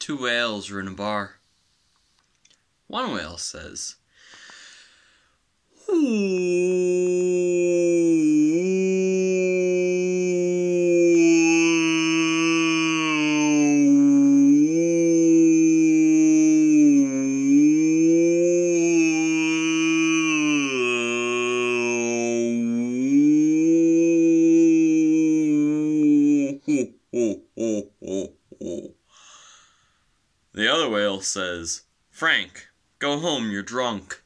Two whales are in a bar. One whale says, the other whale says, Frank, go home, you're drunk.